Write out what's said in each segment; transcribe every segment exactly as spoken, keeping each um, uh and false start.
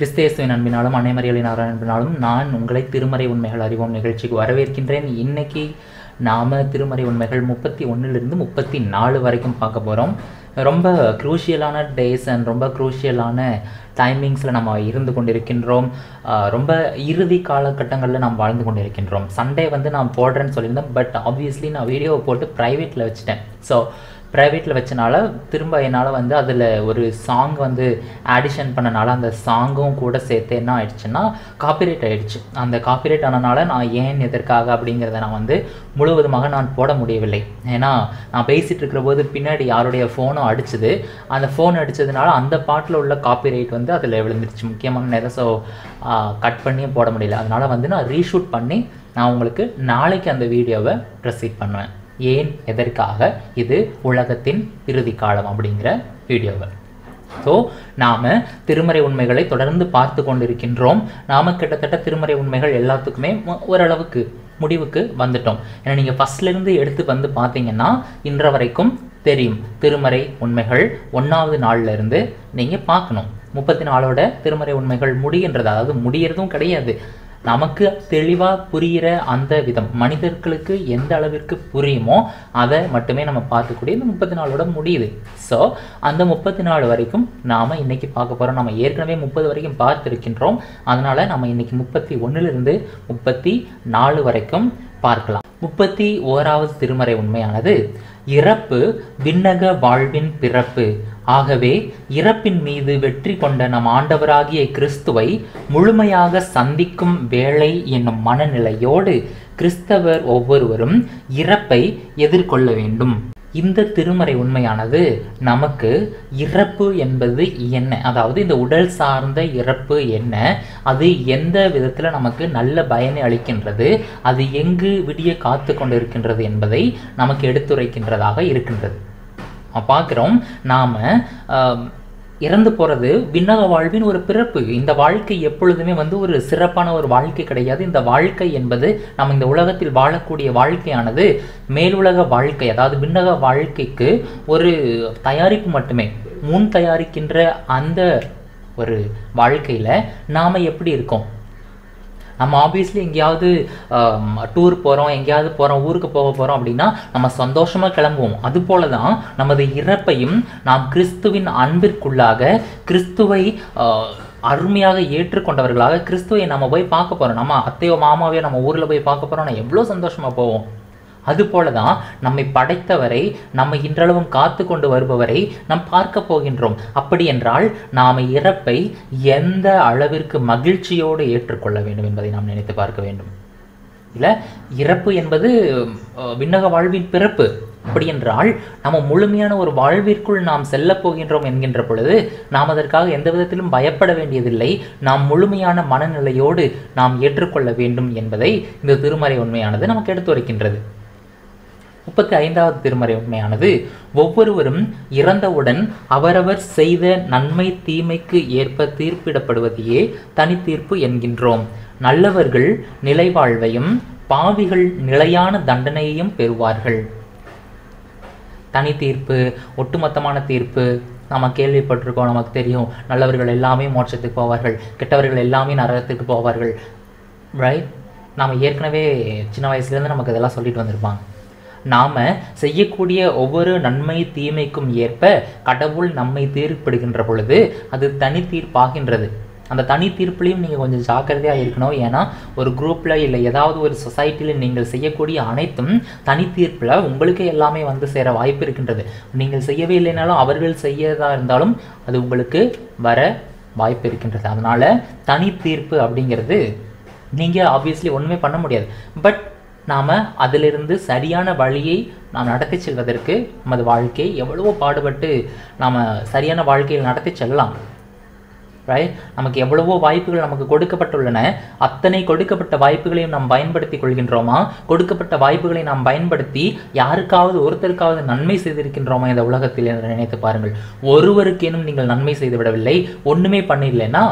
கிறிஸ்தேசுவின் அன்பினாலும் அன்னைமரியாளின் அன்பினாலும் நான் உங்களை திருமறை உண்மைகள் அறிவோம் நிகழ்ச்சிக்கு வரவேற்கின்றேன். இன்னைக்கு நாம் திருமறை உண்மைகள் முப்பத்தி ஒன்றிலிருந்து முப்பத்தி நாலு வரைக்கும் பார்க்க போகிறோம். ரொம்ப க்ரூஷியலான டேஸ் அண்ட் ரொம்ப க்ரூஷியலான டைமிங்ஸில் நம்ம இருந்து கொண்டிருக்கின்றோம். ரொம்ப இறுதி காலகட்டங்களில் நாம் வாழ்ந்து கொண்டிருக்கின்றோம். சண்டே வந்து நான் போடுறேன்னு சொல்லியிருந்தேன், பட் ஆப்வியஸ்லி நான் வீடியோவை போட்டு ப்ரைவேட்டில் வச்சுட்டேன். ஸோ ப்ரைவேட்டில் வச்சனால திரும்ப என்னால் வந்து அதில் ஒரு சாங் வந்து ஆடிஷன் பண்ணனால அந்த சாங்கும் கூட சேர்த்து என்ன ஆயிடுச்சுன்னா காப்பிரைட் ஆகிடுச்சு. அந்த காப்பிரைட் ஆனனால நான் ஏன் எதற்காக அப்படிங்கிறத நான் வந்து முழுவதுமாக நான் போட முடியவில்லை. ஏன்னா நான் பேசிகிட்டு இருக்கிற போது பின்னாடி யாருடைய ஃபோனும் அடிச்சுது. அந்த ஃபோன் அடித்ததுனால அந்த பாட்டில் உள்ள காப்பிரைட் வந்து அதில் விழுந்துருச்சு, முக்கியமான நேரம். ஸோ கட் பண்ணியும் போட முடியல. அதனால் வந்து நான் ரீஷூட் பண்ணி நான் உங்களுக்கு நாளைக்கு அந்த வீடியோவை ப்ரொசீட் பண்ணுவேன். ஏன் எதற்காக இது உலகத்தின் இறுதி காலம் அப்படிங்கிற வீடியோவை. ஸோ நாம் திருமறை உண்மைகளை தொடர்ந்து பார்த்து கொண்டிருக்கின்றோம். நாம் கிட்டத்தட்ட திருமறை உண்மைகள் எல்லாத்துக்குமே ஓரளவுக்கு முடிவுக்கு வந்துட்டோம். ஏன்னா நீங்கள் ஃபஸ்ட்லேருந்து எடுத்து வந்து பார்த்தீங்கன்னா இன்ற வரைக்கும் தெரியும். திருமறை உண்மைகள் ஒன்றாவது நாளில் இருந்து நீங்கள் பார்க்கணும். முப்பத்தி நாலோட திருமறை உண்மைகள் முடிகின்றது, அதாவது முடிகிறதும் கிடையாது, நமக்கு தெளிவாக புரிகிற அந்த விதம், மனிதர்களுக்கு எந்த அளவிற்கு புரியுமோ அதை மட்டுமே நம்ம பார்க்கக்கூடிய இந்த முப்பத்தி நாலோட முடியுது. ஸோ அந்த முப்பத்தி நாலு வரைக்கும் நாம் இன்றைக்கி பார்க்க போகிறோம். நம்ம ஏற்கனவே முப்பது வரைக்கும் பார்த்துருக்கின்றோம். அதனால் நம்ம இன்றைக்கி முப்பத்தி ஒன்றிலிருந்து முப்பத்தி நாலு வரைக்கும் பார்க்கலாம். முப்பத்தி ஓராவது திருமறை உண்மையானது இறப்பு விண்ணக வாழ்வின் பிறப்பு. ஆகவே இறப்பின் மீது வெற்றி கொண்ட நம் ஆண்டவராகிய கிறிஸ்துவை முழுமையாக சந்திக்கும் வேளை என்னும் மனநிலையோடு கிறிஸ்தவர் ஒவ்வொருவரும் இறப்பை எதிர்கொள்ள வேண்டும். இந்த திருமறை உண்மையானது நமக்கு இறப்பு என்பது என்ன, அதாவது இந்த உடல் சார்ந்த இறப்பு என்ன, அது எந்த விதத்தில் நமக்கு நல்ல பயனை அளிக்கின்றது, அது எங்கு விடிய காத்து கொண்டிருக்கின்றது என்பதை நமக்கு எடுத்துரைக்கின்றதாக இருக்கின்றது. பார்க்குறோம், நாம் இறந்து போகிறது விண்ணக வாழ்வின் ஒரு பிறப்பு. இந்த வாழ்க்கை எப்பொழுதுமே வந்து ஒரு சிறப்பான ஒரு வாழ்க்கை கிடையாது. இந்த வாழ்க்கை என்பது நம்ம இந்த உலகத்தில் வாழக்கூடிய வாழ்க்கையானது மேலுலக வாழ்க்கை, அதாவது விண்ணக வாழ்க்கைக்கு ஒரு தயாரிப்பு மட்டுமே. முன் தயாரிக்கின்ற அந்த ஒரு வாழ்க்கையில் நாம் எப்படி இருக்கோம்? நம்ம ஆப்வியஸ்லி எங்கேயாவது டூர் போகிறோம், எங்கேயாவது போகிறோம், ஊருக்கு போக போகிறோம் அப்படின்னா நம்ம சந்தோஷமாக கிளம்புவோம். அதுபோல தான் நமது இறப்பையும் நாம் கிறிஸ்துவின் அன்பிற்குள்ளாக கிறிஸ்துவை அருமையாக ஏற்றுக்கொண்டவர்களாக கிறிஸ்துவை நம்ம போய் பார்க்க போகிறோம். நம்ம அத்தையோ மாமாவையோ நம்ம ஊரில் போய் பார்க்க போகிறோம், நான் எவ்வளோ சந்தோஷமாக போவோம். அதுபோல தான் நம்மை படைத்தவரை, நம்ம இன்றளவும் காத்து கொண்டு வருபவரை நாம் பார்க்க போகின்றோம். அப்படி என்றால் நாம் இறப்பை எந்த அளவிற்கு மகிழ்ச்சியோடு ஏற்றுக்கொள்ள வேண்டும் என்பதை நாம் நினைத்து பார்க்க வேண்டும். இல்லை, இறப்பு என்பது விண்ணக வாழ்வின் பிறப்பு. அப்படி என்றால் நம்ம முழுமையான ஒரு வாழ்விற்குள் நாம் செல்ல போகின்றோம் என்கின்ற பொழுது நாம் அதற்காக எந்த விதத்திலும் பயப்பட வேண்டியதில்லை. நாம் முழுமையான மனநிலையோடு நாம் ஏற்றுக்கொள்ள வேண்டும் என்பதை இந்த திருமறை உண்மையானது நமக்கு எடுத்துரைக்கின்றது. முப்பத்தி ஐந்தாவது திருமறை உண்மையானது ஒவ்வொருவரும் இறந்தவுடன் அவரவர் செய்த நன்மை தீமைக்கு ஏற்ப தீர்ப்பிடப்படுவதையே தனி தீர்ப்பு என்கின்றோம். நல்லவர்கள் நிலைவாழ்வையும் பாவிகள் நிலையான தண்டனையையும் பெறுவார்கள். தனி தீர்ப்பு, ஒட்டுமொத்தமான தீர்ப்பு நம்ம கேள்விப்பட்டிருக்கோம், நமக்கு தெரியும். நல்லவர்கள் எல்லாமே மோட்சத்துக்கு போவார்கள், கெட்டவர்கள் எல்லாமே நரகத்துக்கு போவார்கள். ரைட்? நாம் ஏற்கனவே சின்ன வயசுலேருந்து நமக்கு இதெல்லாம் சொல்லிட்டு வந்திருப்பாங்க. நாம் செய்யக்கூடிய ஒவ்வொரு நன்மை தீமைக்கும் ஏற்ப கடவுள் நம்மை தீர்ப்பிடுகின்ற பொழுது அது தனி தீர்ப்பாகின்றது. அந்த தனி தீர்ப்புலையும் நீங்கள் கொஞ்சம் ஜாக்கிரதையாக இருக்கணும். ஏன்னா ஒரு குரூப்பில் இல்லை ஏதாவது ஒரு சொசைட்டியில் நீங்கள் செய்யக்கூடிய அனைத்தும் தனி தீர்ப்பில் உங்களுக்கு எல்லாமே வந்து சேர வாய்ப்பு இருக்கின்றது. நீங்கள் செய்யவே இல்லைனாலும் அவர்கள் செய்யறதா இருந்தாலும் அது உங்களுக்கு வர வாய்ப்பு இருக்கின்றது. அதனால் தனி தீர்ப்பு அப்படிங்கிறது நீங்கள் ஆப்வியஸ்லி ஒன்றுமே பண்ண முடியாது. பட் நாம் அதிலிருந்து சரியான வழியை நாம் நடத்தி செல்வதற்கு நமது வாழ்க்கையை எவ்வளவோ பாடுபட்டு நாம் சரியான வாழ்க்கையில் நடத்தி செல்லலாம். ரைட்? நமக்கு எவ்வளவோ வாய்ப்புகள் நமக்கு கொடுக்கப்பட்டுள்ளன. அத்தனை கொடுக்கப்பட்ட வாய்ப்புகளையும் நாம் பயன்படுத்தி கொள்கின்றோமா? கொடுக்கப்பட்ட வாய்ப்புகளை நாம் பயன்படுத்தி யாருக்காவது ஒருத்தருக்காவது நன்மை செய்திருக்கின்றோமா இந்த உலகத்தில் என்று நினைத்து பாருங்கள். ஒருவருக்கேனும் நீங்கள் நன்மை செய்து விடவில்லை, ஒன்றுமே பண்ணிடலைன்னா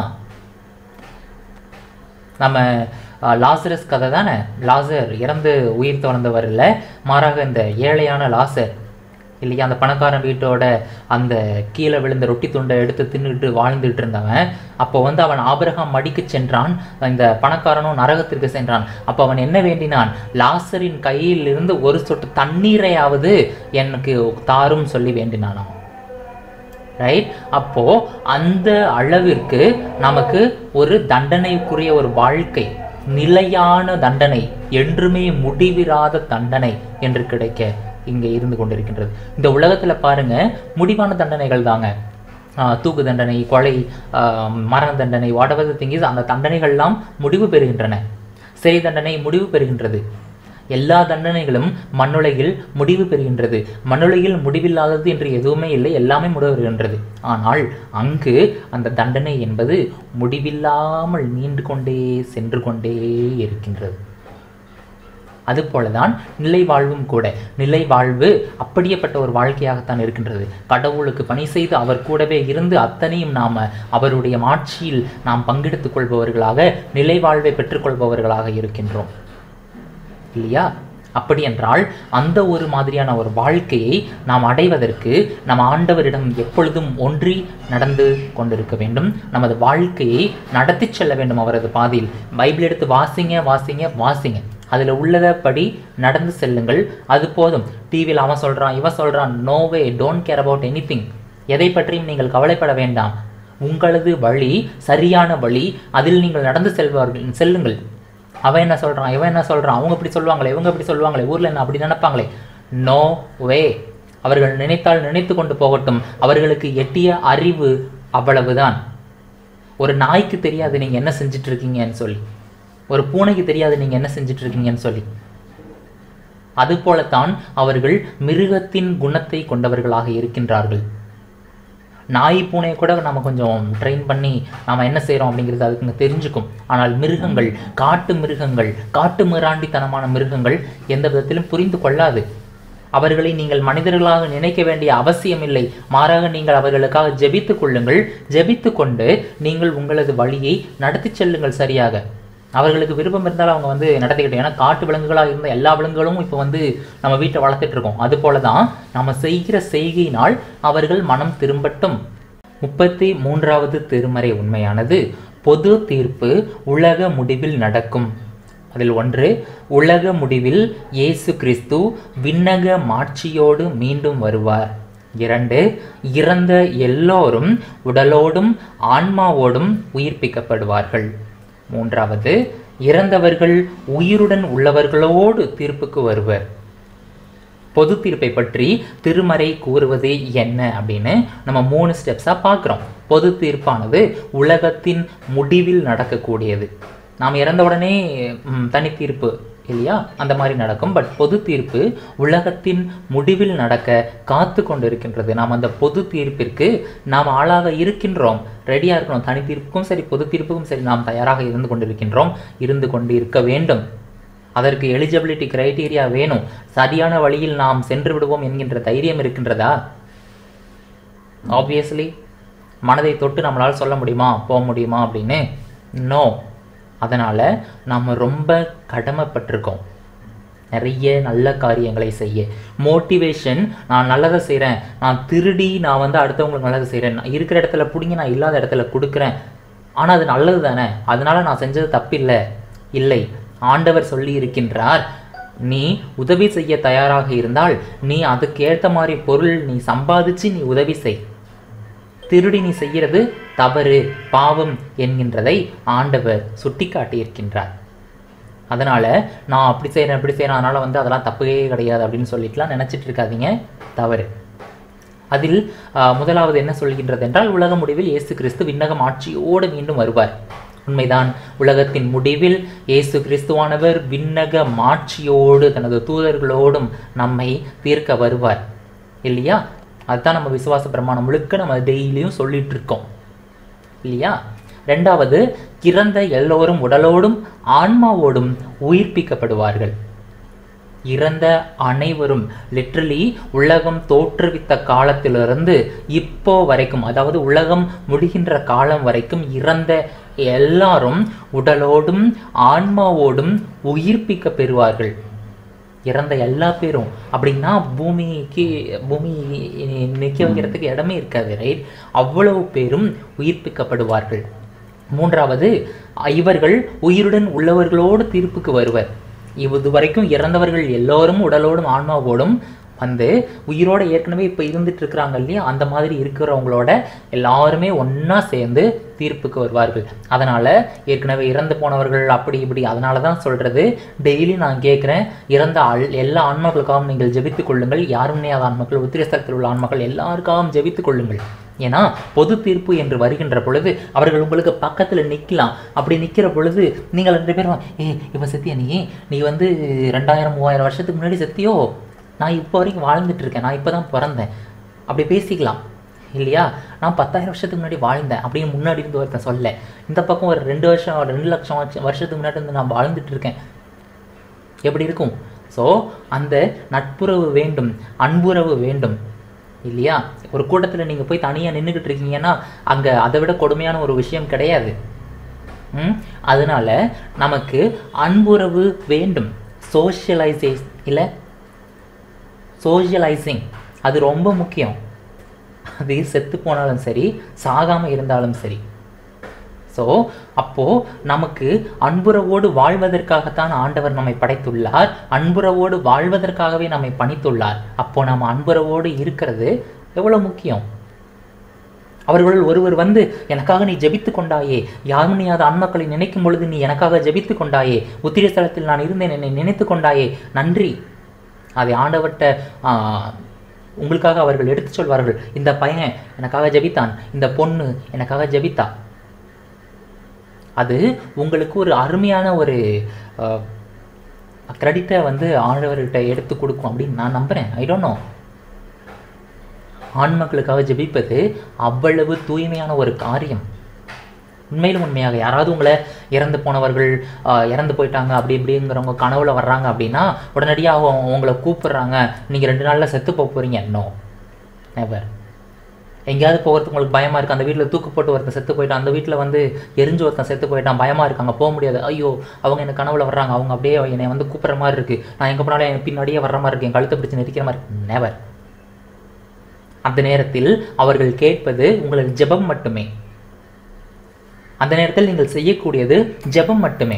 நம்ம லாசரஸ் கதை தானே. லாசர் இறந்து உயிர் தோழ்ந்தவர் இல்லை, மாறாக இந்த ஏழையான லாசர் இல்லையா? அந்த பணக்காரன் வீட்டோட அந்த கீழே விழுந்த ரொட்டி துண்டை எடுத்து தின்னுட்டு வாழ்ந்துட்டு இருந்தவன் அப்போ வந்து அவன் ஆபிரகாம் மடிக்கு சென்றான், இந்த பணக்காரனும் நரகத்திற்கு சென்றான். அப்போ அவன் என்ன வேண்டினான்? லாசரின் கையில் இருந்து ஒரு சொட்டு தண்ணீரையாவது எனக்கு தாரும் சொல்லி வேண்டினானாம். ரைட்? அப்போ அந்த அளவிற்கு நமக்கு ஒரு தண்டனைக்குரிய ஒரு வாழ்க்கை, நிலையான தண்டனை, என்றுமே முடிவிராத தண்டனை என்று கிடைக்க இங்கே இருந்து கொண்டிருக்கின்றது. இந்த உலகத்துல பாருங்க, முடிவான தண்டனைகள் தாங்க. தூக்கு தண்டனை, கொலை, மரண தண்டனை, whatever the thing is, அந்த தண்டனைகள்லாம் முடிவு பெறுகின்றன. சிறை தண்டனை முடிவு பெறுகின்றது. எல்லா தண்டனைகளும் மண்ணுலகில் முடிவு பெறுகின்றது. மண்ணுலகில் முடிவில்லாதது என்று எதுவுமே இல்லை, எல்லாமே முடிவு பெறுகின்றது. ஆனால் அங்கு அந்த தண்டனை என்பது முடிவில்லாமல் நீண்டு கொண்டே சென்று கொண்டே இருக்கின்றது. அதுபோலதான் நிலை வாழ்வும் கூட. நிலை வாழ்வு அப்படியேப்பட்ட ஒரு வாழ்க்கையாகத்தான் இருக்கின்றது. கடவுளுக்கு பணி செய்து அவர் கூடவே இருந்து அத்தனையும் நாம அவருடைய மாட்சியில் நாம் பங்கெடுத்துக் கொள்பவர்களாக, நிலை வாழ்வை பெற்றுக்கொள்பவர்களாக இருக்கின்றோம் இல்லையா? அப்படி என்றால் அந்த ஒரு மாதிரியான ஒரு வாழ்க்கையை நாம் அடைவதற்கு நம் ஆண்டவரிடம் எப்பொழுதும் ஒன்றி நடந்து கொண்டிருக்க வேண்டும். நமது வாழ்க்கையை நடத்தி செல்ல வேண்டும் அவரது பாதையில். பைபிள் எடுத்து வாசிங்க வாசிங்க வாசிங்க, அதில் உள்ளதபடி நடந்து செல்லுங்கள், அது போதும். டிவியில் அவன் சொல்கிறான் இவன் சொல்கிறான், no way, don't care about anything. எதை பற்றியும் நீங்கள் கவலைப்பட வேண்டாம். உங்களது வழி சரியான வழி, அதில் நீங்கள் நடந்து செல்வார்கள் செல்லுங்கள். அவன் என்ன சொல்கிறான், இவன் என்ன சொல்கிறான், அவங்க இப்படி சொல்லுவாங்களே, இவங்க இப்படி சொல்லுவாங்களே, ஊரில் என்ன அப்படி நினைப்பாங்களே, நோ வே. அவர்கள் நினைத்தால் நினைத்து கொண்டு போகட்டும். அவர்களுக்கு எட்டிய அறிவு அவ்வளவுதான். ஒரு நாய்க்கு தெரியாது நீங்கள் என்ன செஞ்சிட்டு இருக்கீங்கன்னு சொல்லி, ஒரு பூனைக்கு தெரியாது நீங்கள் என்ன செஞ்சிட்டு இருக்கீங்கன்னு சொல்லி. அதுபோலத்தான் அவர்கள் மிருகத்தின் குணத்தை கொண்டவர்களாக இருக்கின்றார்கள். நாய் பூனையை கூட நம்ம கொஞ்சம் ட்ரெயின் பண்ணி நாம் என்ன செய்கிறோம் அப்படிங்கிறது அதுக்குங்க தெரிஞ்சுக்கும். ஆனால் மிருகங்கள், காட்டு மிருகங்கள், காட்டு மிராண்டித்தனமான மிருகங்கள் எந்த விதத்திலும் புரிந்து கொள்ளாது. அவர்களை நீங்கள் மனிதர்களாக நினைக்க வேண்டிய அவசியம் இல்லை. மாறாக நீங்கள் அவர்களுக்காக ஜெபித்து கொள்ளுங்கள். ஜெபித்து கொண்டு நீங்கள் உங்களது வழியை நடத்தி செல்லுங்கள் சரியாக. அவர்களுக்கு விருப்பம் இருந்தாலும் அவங்க வந்து நடத்திக்கிட்டோம். ஏன்னா காட்டு விலங்குகளாக இருந்த எல்லா விலங்குகளும் இப்போ வந்து நம்ம வீட்டை வளர்த்துட்டு இருக்கோம். அது போல தான் நம்ம செய்கிற செய்கையினால் அவர்கள் மனம் திரும்பட்டும். முப்பத்தி மூன்றாவது திருமறை உண்மையானது, பொது தீர்ப்பு உலக முடிவில் நடக்கும். அதில் ஒன்று, உலக முடிவில் இயேசு கிறிஸ்து விண்ணக மாட்சியோடு மீண்டும் வருவார். இரண்டு, இறந்த எல்லோரும் உடலோடும் ஆன்மாவோடும் உயிர்ப்பிக்கப்படுவார்கள். மூன்றாவது, இறந்தவர்கள் உயிருடன் உள்ளவர்களோடு தீர்ப்புக்கு வருவர். பொது தீர்ப்பை பற்றி திருமறை கூறுவது என்ன அப்படின்னு நம்ம மூணு ஸ்டெப்ஸாக பார்க்குறோம். பொது தீர்ப்பானது உலகத்தின் முடிவில் நடக்கக்கூடியது. நாம் இறந்த உடனே தனி தீர்ப்பு இல்லையா, அந்த மாதிரி நடக்கும். பட் பொது தீர்ப்பு உலகத்தின் முடிவில் நடக்க காத்து கொண்டு இருக்கின்றது. நாம் அந்த பொது தீர்ப்பிற்கு நாம் ஆளாக இருக்கின்றோம், ரெடியாக இருக்கணும். தனி தீர்ப்புக்கும் சரி, பொது தீர்ப்புக்கும் சரி நாம் தயாராக இருந்து கொண்டிருக்கின்றோம், இருந்து கொண்டு இருக்க வேண்டும். அதற்கு எலிஜிபிலிட்டி கிரைட்டீரியா வேணும். சரியான வழியில் நாம் சென்று விடுவோம் என்கின்ற தைரியம் இருக்கின்றதா? ஆப்வியஸ்லி மனதை தொட்டு நம்மளால் சொல்ல முடியுமா, போக முடியுமா அப்படின்னு? நோ. அதனால் நாம் ரொம்ப கடமைப்பட்டிருக்கோம் நிறைய நல்ல காரியங்களை செய்ய. மோட்டிவேஷன், நான் நல்லதை செய்கிறேன், நான் திருடி நான் வந்து அடுத்தவங்களுக்கு நல்லதை செய்கிறேன், நான் இருக்கிற இடத்துல பிடிங்கி நான் இல்லாத இடத்துல கொடுக்குறேன், ஆனால் அது நல்லது தானே, அதனால் நான் செஞ்சது தப்பில்லை. இல்லை, ஆண்டவர் சொல்லி இருக்கின்றார், நீ உதவி செய்ய தயாராக இருந்தால் நீ அதுக்கேற்ற மாதிரி பொருள் நீ சம்பாதிச்சு நீ உதவி செய். திருடி நீ செய்கிறது தவறு, பாவம் என்கின்றதை ஆண்டவர் சுட்டி காட்டியிருக்கின்றார். அதனால் நான் அப்படி செய்கிறேன் அப்படி செய்கிறேன் அதனால் வந்து அதெல்லாம் தப்பே கிடையாது அப்படின்னு சொல்லிட்டுலாம் நினச்சிட்டு இருக்காதீங்க, தவறு. அதில் முதலாவது என்ன சொல்கின்றது என்றால், உலக முடிவில் இயேசு கிறிஸ்து விண்ணகம் ஆட்சியோடு மீண்டும் வருவார். உண்மைதான், உலகத்தின் முடிவில் இயேசு கிறிஸ்துவானவர் விண்ணக மாட்சியோடு தனது தூதர்களோடும் நம்மை தீர்க்க வருவார் இல்லையா? அதுதான் நம்ம விசுவாச பிரமாணம் முழுக்க நம்ம டெய்லியும் சொல்லிட்டு இருக்கோம் இல்லையா? ரெண்டாவது, இறந்த எல்லோரும் உடலோடும் ஆன்மாவோடும் உயிர்ப்பிக்கப்படுவார்கள். இறந்த அனைவரும், லிட்ரலி உலகம் தோற்றுவித்த காலத்திலிருந்து இப்போ வரைக்கும், அதாவது உலகம் முடிகின்ற காலம் வரைக்கும் இறந்த எல்லாரும் உடலோடும் ஆன்மாவோடும் உயிர்ப்பிக்க பெறுவார்கள். இறந்த எல்லா பேரும். அப்படின்னா பூமிக்கு பூமி நிற்க வைக்கிறதுக்கு இடமே இருக்காது, ரைட்? அவ்வளவு பேரும் உயிர்ப்பிக்கப்படுவார்கள். மூன்றாவது, இவர்கள் உயிருடன் உள்ளவர்களோடு தீர்ப்புக்கு வருவர். இது வரைக்கும் இறந்தவர்கள் எல்லோரும் உடலோடும் ஆன்மாவோடும் வந்து உயிரோட ஏற்கனவே இப்போ இருந்துட்டு இருக்கிறாங்க இல்லையா, அந்த மாதிரி இருக்கிறவங்களோட எல்லாருமே ஒன்றா சேர்ந்து தீர்ப்புக்கு வருவார்கள். அதனால் ஏற்கனவே இறந்து போனவர்கள் அப்படி இப்படி, அதனால தான் சொல்கிறது, டெய்லி நான் கேட்குறேன், இறந்த ஆள் எல்லா ஆன்மாக்களுக்காகவும் நீங்கள் ஜெபித்துக் கொள்ளுங்கள். யாரும் நேயாத ஆன்மாக்கள், உத்திரஸ்தலத்தில் உள்ள ஆன்மாக்கள் எல்லாருக்காகவும் ஜெபித்துக் கொள்ளுங்கள். ஏன்னா பொது தீர்ப்பு என்று வருகின்ற பொழுது அவர்கள் உங்களுக்கு பக்கத்தில் நிற்கலாம். அப்படி நிற்கிற பொழுது நீங்கள் ரெண்டு பேரும், ஏ இப்போ செத்தியா நீ நீ வந்து ரெண்டாயிரம் மூவாயிரம் வருஷத்துக்கு முன்னாடி செத்தியோ, நான் இப்போ வரைக்கும் வாழ்ந்துட்டு இருக்கேன், நான் இப்போ தான் பிறந்தேன், அப்படி பேசிக்கலாம் இல்லையா? நான் பத்தாயிரம் வருஷத்துக்கு முன்னாடி வாழ்ந்தேன் அப்படின்னு முன்னாடி இருந்து ஒருத்தன் சொல்ல, இந்த பக்கம் ஒரு ரெண்டு வருஷம் ரெண்டு லட்சம் வருஷத்துக்கு முன்னாடி இருந்து நான் வாழ்ந்துட்டு இருக்கேன், எப்படி இருக்கும்? ஸோ அந்த நட்புறவு வேண்டும், அன்புறவு வேண்டும் இல்லையா? ஒரு கூட்டத்தில் நீங்கள் போய் தனியாக நின்றுக்கிட்டு இருக்கீங்கன்னா அங்கே அதை விட கொடுமையான ஒரு விஷயம் கிடையாது. ம் அதனால நமக்கு அன்புறவு வேண்டும். சோஷியலைசே இல்லை சோஷியலைசிங் அது ரொம்ப முக்கியம். அது செத்து போனாலும் சரி, சாகாமல் இருந்தாலும் சரி. ஸோ அப்போது நமக்கு அன்புறவோடு வாழ்வதற்காகத்தான் ஆண்டவர் நம்மை படைத்துள்ளார், அன்புறவோடு வாழ்வதற்காகவே நம்மை பணித்துள்ளார். அப்போது நம்ம அன்புறவோடு இருக்கிறது எவ்வளோ முக்கியம். அவர்கள் ஒருவர் வந்து, எனக்காக நீ ஜெபித்து கொண்டாயே, யாரும் நீ அது ஆன்மாக்களை நினைக்கும் பொழுது நீ எனக்காக ஜெபித்து கொண்டாயே, உத்திர ஸ்தலத்தில் நான் இருந்தேன், என்னை நினைத்து கொண்டாயே, நன்றி. அதை ஆண்டவர்கிட்ட உங்களுக்காக அவர்கள் எடுத்து சொல்வார்கள், இந்த பையன் எனக்காக ஜெபித்தான், இந்த பொண்ணு எனக்காக ஜெபித்தா. அது உங்களுக்கு ஒரு அருமையான ஒரு கிரெடிட்டை வந்து ஆண்டவர்கிட்ட எடுத்து கொடுக்கும் அப்படின்னு நான் நம்புகிறேன். I don't know. ஆன்மக்களுக்காக ஜெபிப்பது அவ்வளவு தூய்மையான ஒரு காரியம். உண்மையிலும் உண்மையாக யாராவது உங்களை இறந்து போனவர்கள் இறந்து போயிட்டாங்க அப்படி இப்படிங்கிறவங்க கனவுல வர்றாங்க அப்படின்னா உடனடியாக உங்களை கூப்பிடுறாங்க, நீங்கள் ரெண்டு நாளில் செத்து போக போகிறீங்க. No, never. எங்கேயாவது போகிறதுக்கு உங்களுக்கு பயமாக இருக்குது, அந்த வீட்டில் தூக்கு போட்டு ஒருத்தன் செத்து போயிட்டான், அந்த வீட்டில் வந்து எரிஞ்சு ஒருத்தன் செத்து போயிட்டான், பயமாக இருக்காங்க, போக முடியாது. ஐயோ அவங்க எனக்கு கனவுல வர்றாங்க, அவங்க அப்படியே என்னை வந்து கூப்பிட்ற மாதிரி இருக்குது, நான் எங்கே போனாலும் என் பின்னாடியே வர்ற மாதிரி இருக்குது, என் கழுத்தை பிடிச்சி நெரிக்கிற மாதிரி இருக்கு. நெவர். அந்த நேரத்தில் அவர்கள் கேட்பது உங்களுக்கு ஜெபம் மட்டுமே. அந்த நேரத்தில் நீங்கள் செய்யக்கூடியது ஜெபம் மட்டுமே,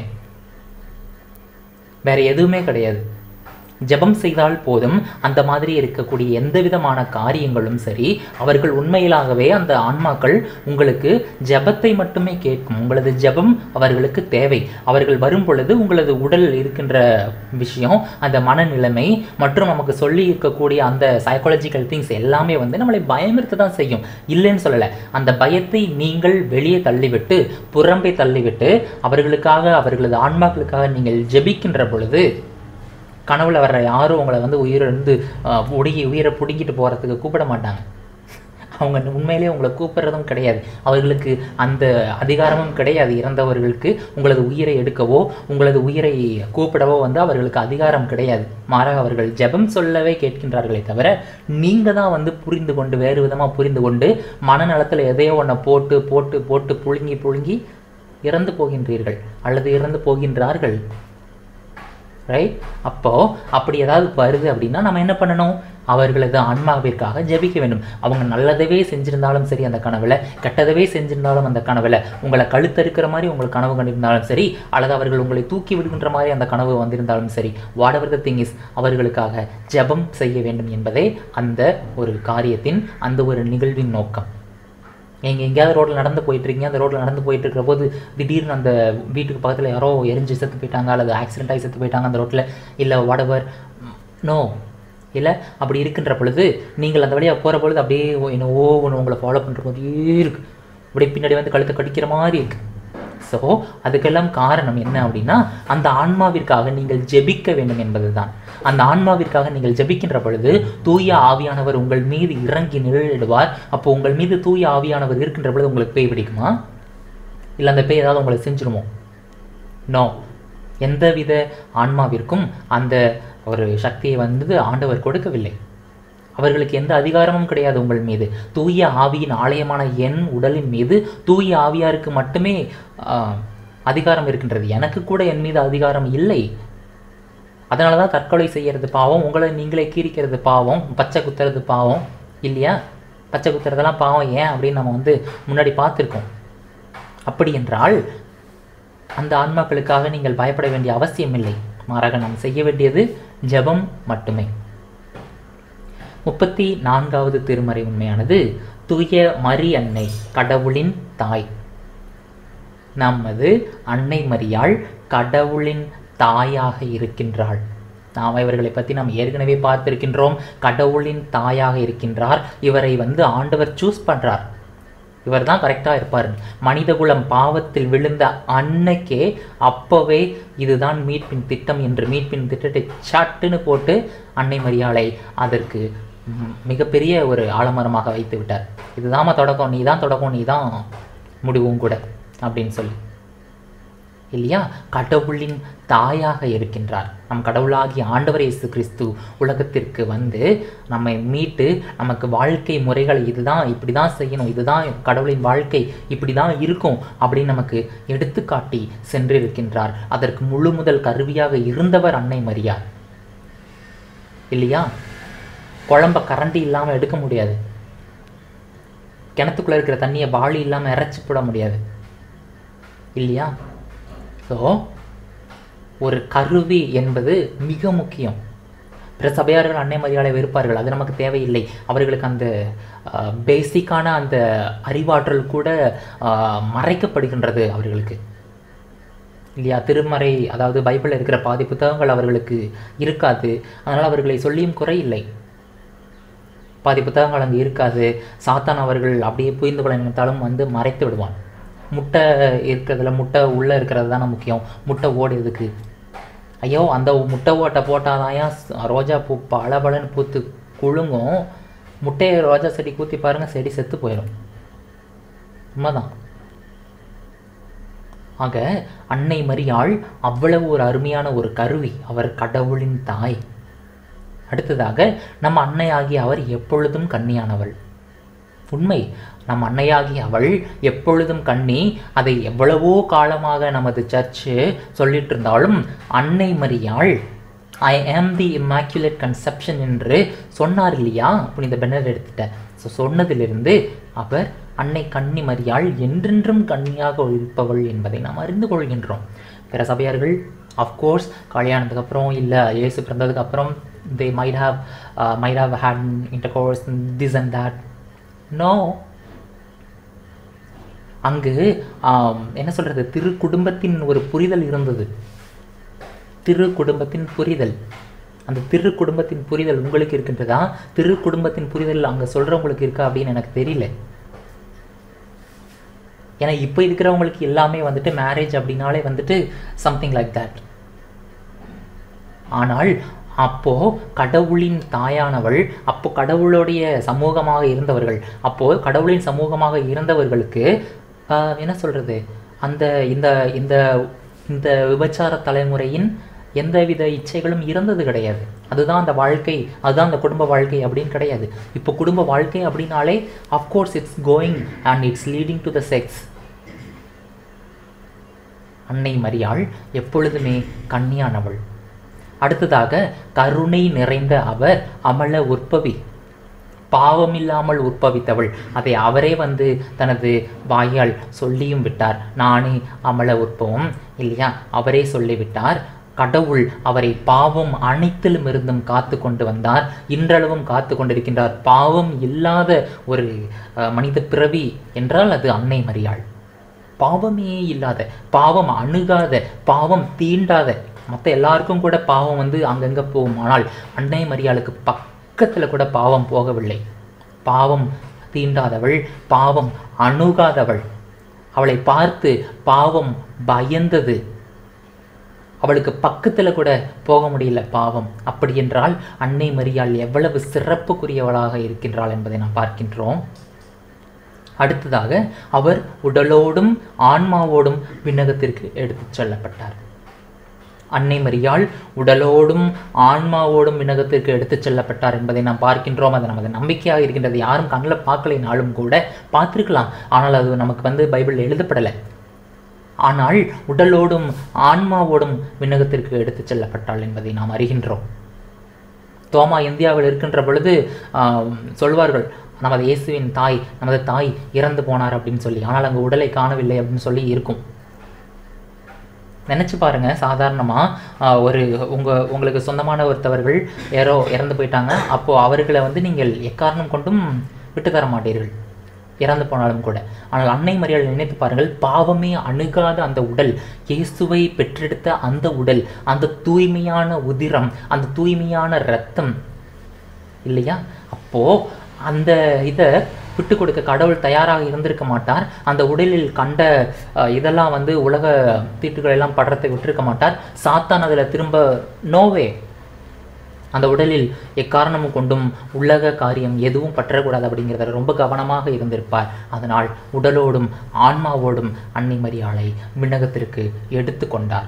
வேற எதுவுமே கிடையாது. ஜெபம் செய்தால் போதும். அந்த மாதிரி இருக்கக்கூடிய எந்த விதமான காரியங்களும் சரி, அவர்கள் உண்மையிலாகவே அந்த ஆன்மாக்கள் உங்களுக்கு ஜெபத்தை மட்டுமே கேட்கும். உங்களது ஜெபம் அவர்களுக்கு தேவை. அவர்கள் வரும் பொழுது உங்களது உடல் இருக்கின்ற விஷயம், அந்த மனநிலைமை மற்றும் நமக்கு சொல்லி இருக்கக்கூடிய அந்த சைக்காலஜிக்கல் திங்ஸ் எல்லாமே வந்து நம்மளை பயமிருத்த தான் செய்யும், இல்லைன்னு சொல்லலை. அந்த பயத்தை நீங்கள் வெளியே தள்ளிவிட்டு, புறம்பே தள்ளிவிட்டு, அவர்களுக்காக அவர்களது ஆன்மாக்களுக்காக நீங்கள் ஜெபிக்கின்ற பொழுது கனவுல வர்ற யாரும் உங்களை வந்து உயிரிழந்து உடுங்கி உயிரை பிடுங்கிட்டு போகிறதுக்கு கூப்பிட மாட்டாங்க. அவங்க உண்மையிலே உங்களை கூப்பிட்றதும் கிடையாது, அவர்களுக்கு அந்த அதிகாரமும் கிடையாது. இறந்தவர்களுக்கு உங்களது உயிரை எடுக்கவோ உங்களது உயிரை கூப்பிடவோ வந்து அவர்களுக்கு அதிகாரம் கிடையாது. மாறாக அவர்கள் ஜெபம் சொல்லவே கேட்கின்றார்களே தவிர, நீங்கள் தான் வந்து புரிந்து கொண்டு வேறு விதமாக புரிந்து கொண்டு மனநலத்தில் எதையோ ஒன்றை போட்டு போட்டு போட்டு புழுங்கி புழுங்கி இறந்து போகின்றீர்கள் அல்லது இறந்து போகின்றார்கள். ரைட்? அப்போது அப்படி ஏதாவது வருது அப்படின்னா நம்ம என்ன பண்ணணும்? அவர்களது ஆன்மாவிற்காக ஜெபிக்க வேண்டும். அவங்க நல்லதவே செஞ்சிருந்தாலும் சரி, அந்த கனவில் கெட்டதவே செஞ்சிருந்தாலும் அந்த கனவில் உங்களை கழுத்தறுக்கிற மாதிரி உங்களுக்கு கனவு கண்டிருந்தாலும் சரி, அல்லது அவர்கள் உங்களை தூக்கி விடுகின்ற மாதிரி அந்த கனவு வந்திருந்தாலும் சரி, whatever the thing is, அவர்களுக்காக ஜெபம் செய்ய வேண்டும் என்பதே அந்த ஒரு காரியத்தின், அந்த ஒரு நிகழ்வின் நோக்கம். நீங்கள் எங்கேயாவது ரோட்டில் நடந்து போயிட்டுருக்கீங்க, அந்த ரோட்டில் நடந்து போயிட்டு இருக்கிற போது திடீர்னு அந்த வீட்டுக்கு பக்கத்தில் யாரோ எரிஞ்சு செத்து போயிட்டாங்க அல்லது ஆக்சிடென்ட் ஆகி செத்து போயிட்டாங்க அந்த ரோட்டில், இல்லை வாடவர் நோ இல்லை, அப்படி இருக்கின்ற பொழுது நீங்கள் அந்த வழியாக போகிற பொழுது அப்படியே என்னவோ ஒன்று உங்களை ஃபாலோ பண்ணுற மாதிரியே இருக்குது, அப்படியே பின்னாடி வந்து கழுத்தை கடிக்கிற மாதிரி இருக்குது. ஸோ அதுக்கெல்லாம் காரணம் என்ன அப்படின்னா, அந்த ஆன்மாவிற்காக நீங்கள் ஜெபிக்க வேண்டும் என்பது தான். அந்த ஆன்மாவிற்காக நீங்கள் ஜெபிக்கின்ற பொழுது தூய ஆவியானவர் உங்கள் மீது இறங்கி நிழலிடுவார். அப்போ உங்கள் மீது தூய ஆவியானவர் இருக்கின்ற பொழுது உங்களுக்கு பேய் பிடிக்குமா? இல்லை அந்த பேய் ஏதாவது உங்களை செஞ்சிருமோ? நோ. எந்தவித ஆன்மாவிற்கும் அந்த ஒரு சக்தியை வந்து ஆண்டவர் கொடுக்கவில்லை. அவர்களுக்கு எந்த அதிகாரமும் கிடையாது உங்கள் மீது. தூய ஆவியின் ஆலயமான என் உடலின் மீது தூய ஆவியாருக்கு மட்டுமே அதிகாரம் இருக்கின்றது. எனக்கு கூட என் மீது அதிகாரம் இல்லை. அதனால தான் தற்கொலை செய்கிறது பாவம், உங்களை நீங்களே கீறிக்கிறது பாவம், பச்சை குத்துறது பாவம் இல்லையா? பச்சை குத்துறதெல்லாம் பாவம் ஏன் அப்படின்னு நம்ம வந்து முன்னாடி பார்த்துருக்கோம். அப்படி என்றால் அந்த ஆன்மாக்களுக்காக நீங்கள் பயப்பட வேண்டிய அவசியம் இல்லை. மாறாக நாம் செய்ய வேண்டியது ஜெபம் மட்டுமே. முப்பத்தி நான்காவது திருமறை உண்மையானது தூய மரி அன்னை, கடவுளின் தாய். நமது அன்னை மரியாள் கடவுளின் தாயாக இருக்கின்றாள். நாம் இவர்களை பற்றி நாம் ஏற்கனவே பார்த்திருக்கின்றோம். கடவுளின் தாயாக இருக்கின்றார். இவரை வந்து ஆண்டவர் சூஸ் பண்ணுறார். இவர் தான் கரெக்டாக இருப்பார். மனிதகுலம் பாவத்தில் விழுந்த அன்னைக்கே அப்போவே இதுதான் மீட்பின் திட்டம் என்று மீட்பின் திட்டத்தை சட்டுன்னு போட்டு அன்னை மரியாளை அதற்கு மிகப்பெரிய ஒரு ஆலமரமாக வைத்து விட்டார். இதுதாம்மா தொடக்கம், நீ தான் தொடக்கம், நீ தான் முடிவும் கூட அப்படின்னு சொல்லி இல்லையா? கடவுளின் தாயாக இருக்கின்றார். நம் கடவுளாகிய ஆண்டவர் இயேசு கிறிஸ்து உலகத்திற்கு வந்து நம்மை மீட்டு நமக்கு வாழ்க்கை முறைகளை இதுதான் இப்படி தான் செய்யணும், இதுதான் கடவுளின் வாழ்க்கை இப்படி தான் இருக்கும் அப்படின்னு நமக்கு எடுத்துக்காட்டி சென்றிருக்கின்றார். அதற்கு முழு முதல் கருவியாக இருந்தவர் அன்னை மரியாள் இல்லையா? குழம்ப கரண்டி இல்லாமல் எடுக்க முடியாது. கிணத்துக்குள்ளே இருக்கிற தண்ணியை வாளி இல்லாமல் இறைச்சி போட முடியாது இல்லையா? ஸோ ஒரு கருவி என்பது மிக முக்கியம். பிற சபையார்கள் அன்னை மரியாதை வெறுப்பார்கள், அது நமக்கு தேவையில்லை. அவர்களுக்கு அந்த பேசிக்கான அந்த அறிவாற்றல் கூட மறைக்கப்படுகின்றது அவர்களுக்கு இல்லையா? திருமறை அதாவது பைபிளில் இருக்கிற பாதி புத்தகங்கள் அவர்களுக்கு இருக்காது. அதனால் அவர்களை சொல்லியும் குறையில்லை. பாதி புத்தகங்கள் அங்கே இருக்காது. சாத்தான் அவர்கள் அப்படியே புரிந்து கொள்ள நினைத்தாலும் வந்து மறைத்து விடுவான். முட்டை இருக்கிறதுல முட்டை உள்ளே இருக்கிறது தானே முக்கியம். முட்டை ஓடுறதுக்கு ஐயோ அந்த முட்டை ஓட்டை போட்டாதான் ரோஜா பூ பளபளன்னு பூத்து குலுங்கும். முட்டையை ரோஜா செடி கூத்தி பாருங்கள், செடி செத்து போயிடும். உண்மைதான். ஆக அன்னை மரியாள் அவ்வளவு ஒரு அருமையான ஒரு கருவி. அவர் கடவுளின் தாய். அடுத்ததாக நம் அன்னையாகிய அவர் எப்பொழுதும் கன்னியானவள். உண்மை, நம் அன்னையாகிய அவள் எப்பொழுதும் கன்னி. அதை எவ்வளவோ காலமாக நமது சர்ச்சு சொல்லிட்டு இருந்தாலும் அன்னை மரியாள் ஐ ஆம் தி இம்மாக்குலேட் கன்செப்ஷன் என்று சொன்னார் இல்லையா? புனித பெனடிக்ட் எடுத்துட்டேன். ஸோ சொன்னதிலிருந்து அவர் அன்னை கன்னி மரியாள் என்றென்றும் கன்னியாக இருப்பவள் என்பதை நாம் அறிந்து கொள்கின்றோம். பிற சபையார்கள் அஃப்கோர்ஸ் கல்யாணத்துக்கு அப்புறம் இல்லை இயேசு பிறந்ததுக்கு அப்புறம் they might have uh, might have had intercourse and this and that. No. அங்கு என்ன சொல்றது, திரு குடும்பத்தின் ஒரு புரிதல் இருந்தது. திரு குடும்பத்தின் புரிதல், அந்த திரு குடும்பத்தின் புரிதல் உங்களுக்கு இருக்கின்றதா? திரு குடும்பத்தின் புரிதல் அங்கே சொல்றவங்களுக்கு இருக்கா அப்படின்னு எனக்கு தெரியல. ஏன்னா இப்போ இருக்கிறவங்களுக்கு எல்லாமே வந்துட்டு மேரேஜ் அப்படின்னாலே வந்துட்டு சம்திங் லைக் தட். ஆனால் அப்போ கடவுளின் தாயானவள், அப்போ கடவுளுடைய சமூகமாக இருந்தவர்கள், அப்போ கடவுளின் சமூகமாக இருந்தவர்களுக்கு என்ன சொல்றது, அந்த இந்த இந்த இந்த விபச்சார தலைமுறையின் எந்தவித இச்சைகளும் இருந்தது கிடையாது. அதுதான் அந்த வாழ்க்கை, அதுதான் அந்த குடும்ப வாழ்க்கை அப்படின்னு கிடையாது. இப்போ குடும்ப வாழ்க்கை அப்படின்னாலே of course it's going and it's leading to the sex. அன்னை மரியாள் எப்பொழுதுமே கன்னியானவள். அடுத்ததாக கருணை நிறைந்த அவர் அமல உற்பவி, பாவமில்லாமல் உற்பவித்தவள். அதை அவரே வந்து தனது வாயால் சொல்லியும் விட்டார். நானே அமல உற்பவம் இல்லையா, அவரே சொல்லிவிட்டார். கடவுள் அவரை பாவம் அனைத்திலும் இருந்தும் காத்து கொண்டு வந்தார், இன்றளவும் காத்து கொண்டிருக்கின்றார். பாவம் இல்லாத ஒரு மனித பிறவி என்றால் அது அன்னை மரியாள். பாவமே இல்லாத, பாவம் அணுகாத, பாவம் தீண்டாத, மற்ற எல்லாருக்கும் கூட பாவம் வந்து அங்கங்கே போகும். ஆனால் அன்னை மரியாளுக்கு பக்கத்தில் கூட பாவம் போகவில்லை. பாவம் தீண்டாதவள், பாவம் அணுகாதவள். அவளை பார்த்து பாவம் பயந்தது. அவளுக்கு பக்கத்தில் கூட போக முடியல பாவம். அப்படி என்றால் அன்னை மரியாள் எவ்வளவு சிறப்புக்குரியவளாக இருக்கின்றாள் என்பதை நாம் பார்க்கின்றோம். அடுத்ததாக அவர் உடலோடும் ஆன்மாவோடும் விண்ணகத்திற்கு எடுத்துச் செல்லப்பட்டார். அன்னை மரியாள் உடலோடும் ஆன்மாவோடும் விண்ணகத்திற்கு எடுத்துச் செல்லப்பட்டார் என்பதை நாம் பார்க்கின்றோம். அது நமது நம்பிக்கையாக இருக்கின்றது. யாரும் கண்ணில் பார்க்கலைனாலும் கூட பார்த்துருக்கலாம், ஆனால் அது நமக்கு வந்து பைபிளில் எழுதப்படலை. ஆனால் உடலோடும் ஆன்மாவோடும் விண்ணகத்திற்கு எடுத்துச் செல்லப்பட்டாள் என்பதை நாம் அறிகின்றோம். தோமா இந்தியாவில் இருக்கின்ற பொழுது சொல்வார்கள், நமது இயேசுவின் தாய் நமது தாய் இறந்து போனார் அப்படின்னு சொல்லி, ஆனால் அங்கே உடலை காணவில்லை அப்படின்னு சொல்லி இருக்கும். நினச்சி பாருங்க, சாதாரணமாக ஒரு உங்கள் உங்களுக்கு சொந்தமான ஒருத்தவர்கள் யாரோ இறந்து போயிட்டாங்க, அப்போது அவர்களை வந்து நீங்கள் எக்காரணம் கொண்டும் விட்டு தர மாட்டீர்கள், இறந்து போனாலும் கூட. ஆனால் அன்னை மரியாதை நினைத்து பாருங்கள், பாவமே அணுகாத அந்த உடல், இயேசுவை பெற்றெடுத்த அந்த உடல், அந்த தூய்மையான உதிரம், அந்த தூய்மையான இரத்தம் இல்லையா? அப்போது அந்த இதை விட்டு கொடுக்க கடவுள் தயாராக இருந்திருக்க மாட்டார். அந்த உடலில் கண்ட இதெல்லாம் வந்து உலக தீட்டுகள் எல்லாம் படுறதை விட்டுருக்க மாட்டார். சாத்தான் அதில் திரும்ப நோவே, அந்த உடலில் எக்காரணமும் கொண்டும் உலக காரியம் எதுவும் பற்றக்கூடாது அப்படிங்கிறத ரொம்ப கவனமாக இருந்திருப்பார். அதனால் உடலோடும் ஆன்மாவோடும் அன்னை மரியாளை விண்ணகத்திற்கு எடுத்து கொண்டார்.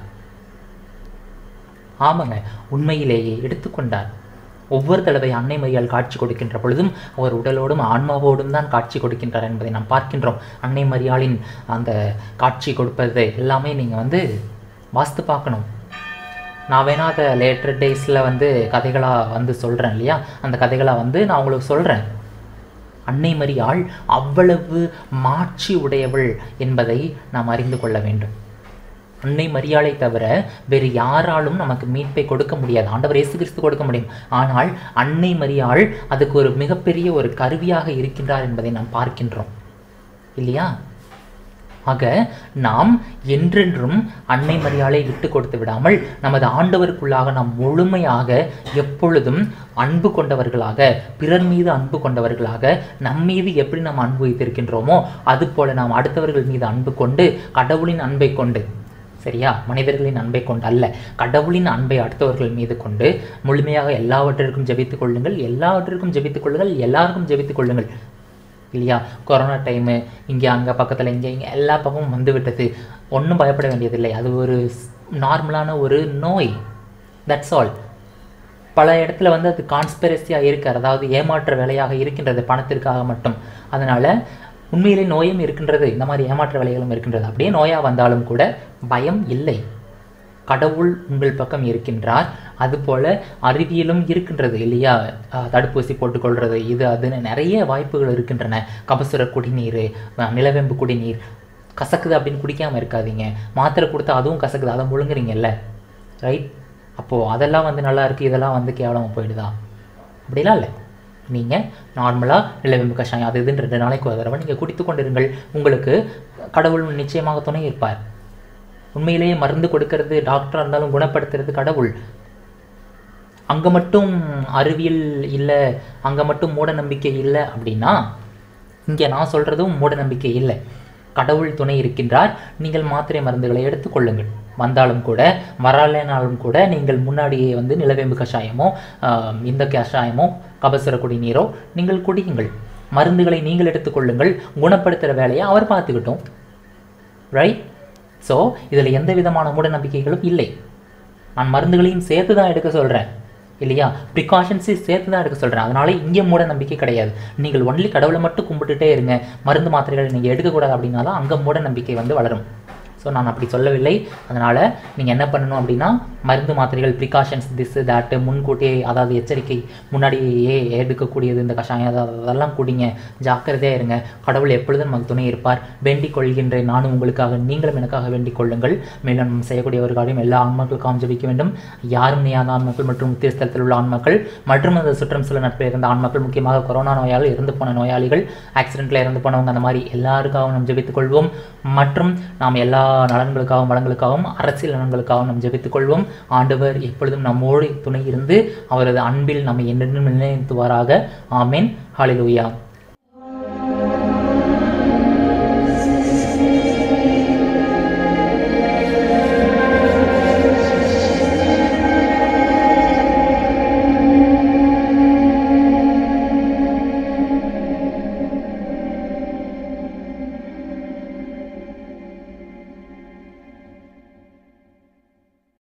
ஆமாங்க, உண்மையிலேயே எடுத்துக்கொண்டார். ஒவ்வொரு தடவை அன்னை மரியாள் காட்சி கொடுக்கின்ற பொழுதும் அவர் உடலோடும் ஆன்மாவோடும் தான் காட்சி கொடுக்கின்றார் என்பதை நாம் பார்க்கின்றோம். அன்னை மரியாளின் அந்த காட்சி கொடுப்பது எல்லாமே நீங்கள் வந்து வாஸ்து பார்க்கணும். நான் வேணா அதை லேட்டர் டேஸில் வந்து கதைகளாக வந்து சொல்கிறேன் இல்லையா, அந்த கதைகளாக வந்து நான் உங்களுக்கு சொல்கிறேன். அன்னை மரியாள் அவ்வளவு மாட்சி உடையவள் என்பதை நாம் அறிந்து கொள்ள வேண்டும். அன்னை மரியாளை தவிர வேறு யாராலும் நமக்கு மீட்பை கொடுக்க முடியாது. ஆண்டவர் இயேசு கிறிஸ்து கொடுக்க முடியும், ஆனால் அன்னை மரியாள் அதுக்கு ஒரு மிகப்பெரிய ஒரு கருவியாக இருக்கின்றார் என்பதை நாம் பார்க்கின்றோம் இல்லையா? ஆக நாம் என்றென்றும் அன்னை மரியாளை விட்டு கொடுத்து விடாமல் நமது ஆண்டவருக்குள்ளாக நாம் முழுமையாக எப்பொழுதும் அன்பு கொண்டவர்களாக, பிறர் மீது அன்பு கொண்டவர்களாக, நம் மீது எப்படி நாம் அன்பு வைத்திருக்கின்றோமோ அதுபோல நாம் அடுத்தவர்கள் மீது அன்பு கொண்டு, கடவுளின் அன்பை கொண்டு, சரியா, மனிதர்களின் அன்பை கொண்டு அல்ல, கடவுளின் அன்பை அடுத்தவர்கள் மீது கொண்டு முழுமையாக எல்லாவற்றிற்கும் ஜெபித்துக் கொள்ளுங்கள், எல்லாவற்றிற்கும் ஜெபித்துக் கொள்ளுங்கள், எல்லாருக்கும் ஜெபித்துக் கொள்ளுங்கள் இல்லையா? கொரோனா டைமு இங்கே அங்கே பக்கத்தில் இங்கே இங்கே எல்லா பக்கமும் வந்து விட்டது, ஒன்றும் பயப்பட வேண்டியதில்லை. அது ஒரு நார்மலான ஒரு நோய், தட்ஸ் ஆல். பல இடத்துல வந்து அது கான்ஸ்பிரசியாக இருக்கார், அதாவது ஏமாற்ற வேலையாக இருக்கின்றது பணத்திற்காக மட்டும். அதனால் உண்மையிலே நோயும் இருக்கின்றது, இந்த மாதிரி ஏமாற்ற வேலைகளும் இருக்கின்றது. அப்படியே நோயாக வந்தாலும் கூட பயம் இல்லை, கடவுள் உங்கள் பக்கம் இருக்கின்றார். அதுபோல் அறிவியலும் இருக்கின்றது இல்லையா? தடுப்பூசி போட்டுக்கொள்வது இது அதுன்னு நிறைய வாய்ப்புகள் இருக்கின்றன. கபசுர குடிநீர், நிலவேம்பு குடிநீர், கசக்குது அப்படின்னு குடிக்காமல் இருக்காதீங்க. மாத்திரை கொடுத்தா அதுவும் கசக்குது, அதை முழுங்குறீங்கல்ல, ரைட்? அப்போது அதெல்லாம் வந்து நல்லா இருக்குது, இதெல்லாம் வந்து கேவலமாக போயிடுதா? அப்படிலாம் இல்லை. நீங்கள் நார்மலாக நிலவேம்பு கஷாயம் அது இதுன்னு ரெண்டு நாளைக்கு ஒரு தடவை நீங்கள் குடித்து கொண்டிருங்கள். உங்களுக்கு கடவுள் நிச்சயமாக துணை இருப்பார். உண்மையிலேயே மருந்து கொடுக்கறது டாக்டராக இருந்தாலும் குணப்படுத்துறது கடவுள். அங்கே மட்டும் அறிவியல் இல்லை, அங்கே மட்டும் மூட நம்பிக்கை இல்லை அப்படின்னா இங்கே நான் சொல்கிறதும் மூட நம்பிக்கை இல்லை. கடவுள் துணை இருக்கின்றார். நீங்கள் மாத்திரை மருந்துகளை எடுத்துக்கொள்ளுங்கள். வந்தாலும் கூட வரலைனாலும் கூட நீங்கள் முன்னாடியே வந்து நிலவேம்பு கஷாயமோ இந்த கஷாயமோ கபசுர குடிநீரோ நீங்கள் குடியுங்கள். மருந்துகளை நீங்கள் எடுத்துக்கொள்ளுங்கள். குணப்படுத்துகிற வேலையை அவர் பார்த்துக்கிட்டோம், ரைட்? ஸோ இதில் எந்த விதமான மூட நம்பிக்கைகளும் இல்லை. நான் மருந்துகளையும் சேர்த்து தான் எடுக்க சொல்கிறேன் இல்லையா? ப்ரிகாஷன்ஸை சேர்த்து தான் எடுக்க சொல்கிறேன். அதனால இங்கே மூட நம்பிக்கை கிடையாது. நீங்கள் ஒன்லி கடவுளை மட்டும் கும்பிட்டுட்டே இருங்க, மருந்து மாத்திரைகளை நீங்கள் எடுக்கக்கூடாது அப்படின்னா தான் அங்கே மூட நம்பிக்கை வந்து வளரும். ஸோ நான் அப்படி சொல்லவில்லை. அதனால் நீங்கள் என்ன பண்ணணும் அப்படின்னா மருந்து மாத்திரைகள் ப்ரிகாஷன்ஸ் திஸ் தட் முன்கூட்டியே, அதாவது எச்சரிக்கை முன்னாடியே எடுக்கக்கூடியது இந்த கஷாயம் அதெல்லாம் குடிங்க, ஜாக்கிரதையாக இருங்க. கடவுள் எப்பொழுதும் நமக்கு துணை இருப்பார். வேண்டிக் கொள்கின்றேன் நானும் உங்களுக்காக, நீங்களும் எனக்காக வேண்டிக் கொள்ளுங்கள். மேலும் செய்யக்கூடியவர்களையும் எல்லா ஆன்மாக்களுக்காகவும் ஜெபிக்க வேண்டும். யாரும் நீயாத ஆன்மாக்கள் மற்றும் தீர்த்தலத்தில் உள்ள ஆன்மாக்கள் மற்றும் அந்த சுற்றம் சில நட்பில் இருந்த ஆன்மாக்கள், முக்கியமாக கொரோனா நோயால் இறந்து போன நோயாளிகள், ஆக்சிடென்ட்டில் இறந்து போனவங்க, அந்த மாதிரி எல்லாருக்காகவும் நாம் ஜெபித்துக் கொள்வோம். மற்றும் நாம் எல்லா நலன்களுக்காகவும் வளங்களுக்காகவும் அரசியல் நலன்களுக்காகவும் நாம் ஜெபித்துக் கொள்வோம். ஆண்டவர் எப்பொழுதும் நம்மோடு துணை இருந்து அவரது அன்பில் நம்மை என்றென்றும் நிலைநிறுத்துவாராக. ஆமென். ஹல்லேலூயா.